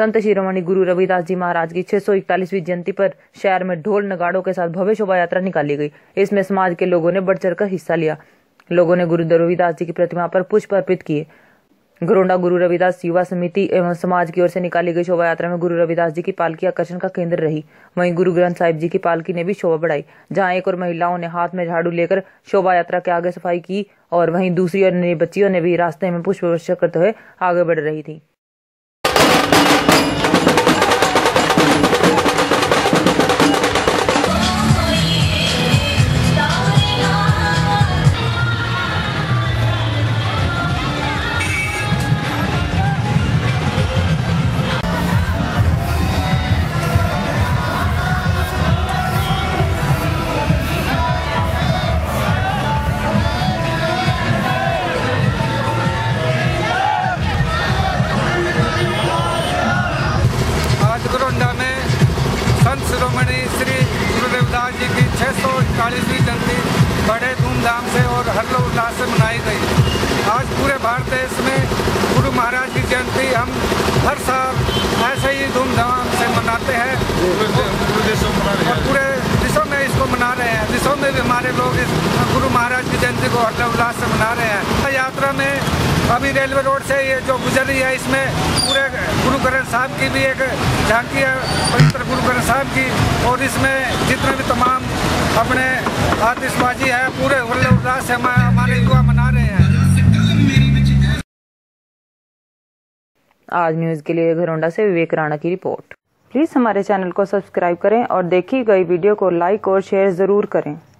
संत शिरोमणि गुरु रविदास जी महाराज की 641वीं जयंती पर शहर में ढोल नगाड़ों के साथ भव्य शोभा यात्रा निकाली गई। इसमें समाज के लोगों ने बढ़ चढ़कर हिस्सा लिया। लोगों ने गुरु रविदास जी की प्रतिमा पर पुष्प अर्पित किए। घरोंडा गुरु रविदास युवा समिति एवं समाज की ओर से निकाली गई शोभा यात्रा में गुरु रविदास जी की पालकी आकर्षण का केंद्र रही। वहीं गुरु ग्रंथ साहिब जी की पालकी ने भी शोभा बढ़ाई, जहां एक और महिलाओं ने हाथ में झाड़ू लेकर शोभा यात्रा के आगे सफाई की और वहीं दूसरी ओर बच्चियों ने भी रास्ते में पुष्प वर्षा करते हुए आगे बढ़ रही थी। संत शिरोमणि श्री गुरु रविदास जी की 641वीं जयंती बड़े धूमधाम से और हर्षोल्लास से मनाई गई। आज पूरे भारत देश में गुरु महाराज की जयंती हम हर साल ऐसे ही धूमधाम से मनाते हैं और पूरे देशों में इसको मना रहे हैं। देशों में भी हमारे लोग इस गुरु महाराज की जयंती को हर्षोल्लास से मना रहे हैं। यात्रा में अभी रेलवे रोड से ये जो गुजर रही है, इसमें पूरे गुरु ग्रंथ साहब की भी एक झांकी है, पवित्र गुरु ग्रंथ साहब की, और इसमें जितने भी तमाम अपने आतिशबाजी है पूरे उल्लास से हमारे युवा मना रहे हैं। आज न्यूज़ के लिए घरोंडा से विवेक राणा की रिपोर्ट। प्लीज़ हमारे चैनल को सब्सक्राइब करें और देखी गई वीडियो को लाइक और शेयर ज़रूर करें।